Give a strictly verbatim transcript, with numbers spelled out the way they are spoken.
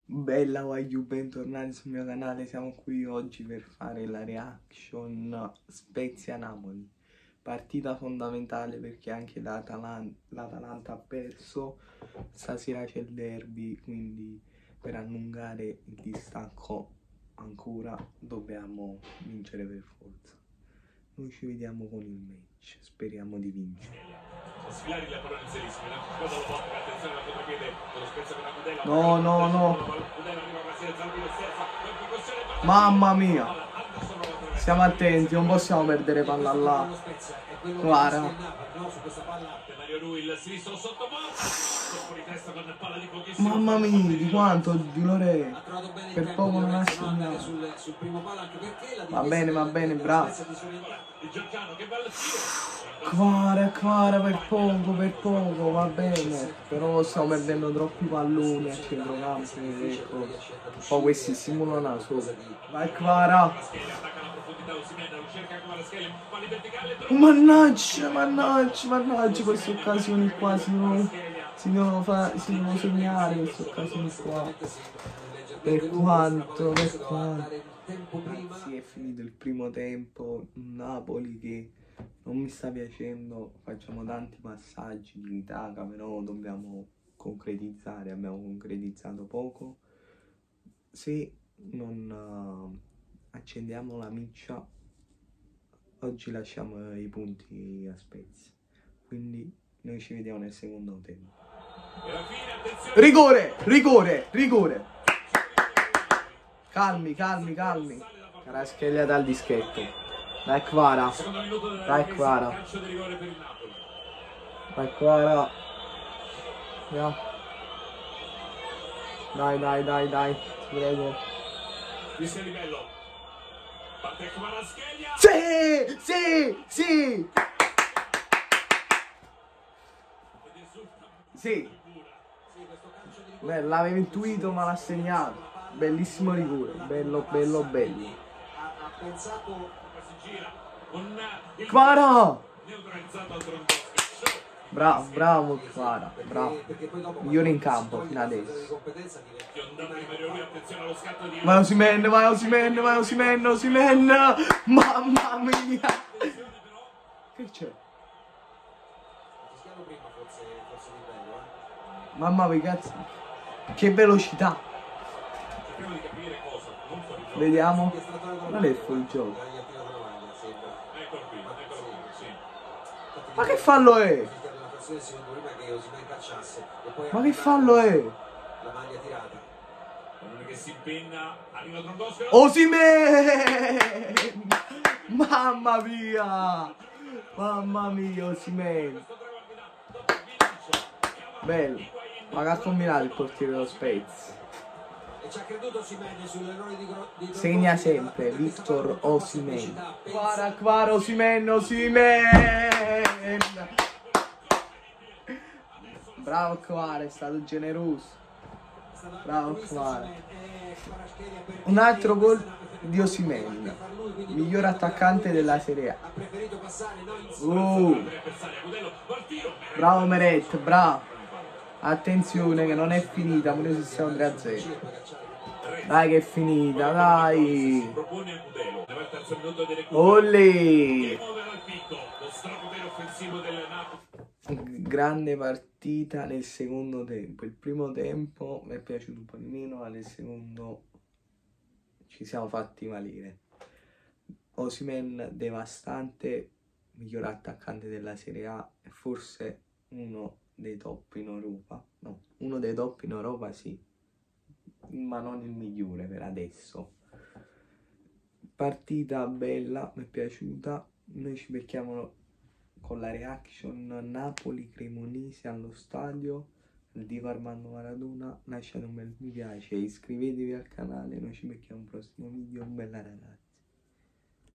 Bella, voglio bentornati sul mio canale. Siamo qui oggi per fare la reaction Spezia-Napoli, partita fondamentale perché anche l'Atalanta ha perso. Stasera c'è il derby, quindi per allungare il distacco ancora dobbiamo vincere per forza. Noi ci vediamo con il match, speriamo di vincere. No, no, no. Mamma mia. Stiamo attenti, non possiamo perdere palla là. Guarda. Mamma mia, di quanto dolore. Per poco non ha segnato. Va bene, va bene, bravo. Quara, quara, per poco, per poco, va bene. Però stiamo perdendo troppi palloni a centrocampo. Ecco. Poi questi simulano solo. Vai, Quara. Mannaggia, mannaggia, mannaggia, queste occasioni qua si devono, si devono, fa, si devono segnare queste occasioni qua. Per quanto, per quanto. Ragazzi, è finito il primo tempo, Napoli che non mi sta piacendo, facciamo tanti passaggi di Itaca, però dobbiamo concretizzare, abbiamo concretizzato poco. Se non uh, accendiamo la miccia, oggi lasciamo i punti a Spezia, quindi noi ci vediamo nel secondo tempo. Rigore, rigore, rigore. Calmi, calmi, calmi. Kvaratskhelia dal dischetto. Dai Kvara. Dai Kvara. Dai Kvara. Dai, dai, dai, dai. Ti prego. Sì, sì, sì. Sì. Beh, l'avevo intuito ma l'ha segnato. Bellissimo rigore, bello, bello, bello. Kvara! Bravo, bravo Kvara, bravo. Migliore in campo fino adesso. Vai Osimhen, vai Osimhen, vai Osimhen, Osimhen! Mamma mia! Che c'è? Mamma mia, cazzo! Che velocità! Vediamo. Non è fuori gioco. Ma che fallo è? Ma che fallo è? Osimhen! Mamma mia! Mamma mia, Osimhen! Bello. Ma che ha combinato il portiere dello Spezia? Segna sempre Victor Osimhen. Kvara, Kvara, Osimhen, Osimhen. Bravo Kvara, è stato generoso. Bravo Kvara. Un altro gol di Osimhen, miglior attaccante della Serie A. Uh. Bravo Meret, bravo. Attenzione che non è finita, pure se siamo tre a zero. Dai che è finita, dai. Olè. Grande partita nel secondo tempo. Il primo tempo mi è piaciuto un po' di meno, ma nel secondo ci siamo fatti valere. Osimhen devastante, miglior attaccante della Serie A e forse uno dei top in Europa. No, uno dei top in Europa sì, ma non il migliore per adesso. Partita bella, mi è piaciuta. Noi ci becchiamo con la reaction Napoli-Cremonese allo stadio il Diego Armando Maradona. Lasciate un bel mi piace, iscrivetevi al canale, noi ci becchiamo un prossimo video. Bella ragazzi.